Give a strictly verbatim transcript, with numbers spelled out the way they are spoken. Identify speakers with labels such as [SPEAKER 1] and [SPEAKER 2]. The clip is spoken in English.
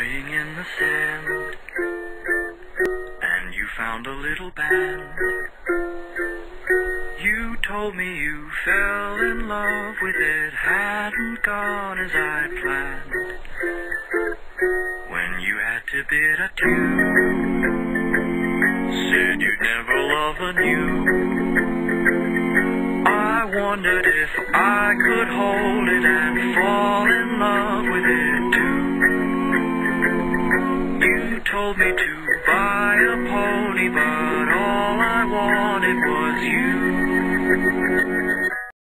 [SPEAKER 1] lying in the sand, and you found a little band. You told me you fell in love with it, hadn't gone as I planned. When you had to bid adieu, said you'd never love anew. I wondered if I could hold it and fall in love with it too. You told me to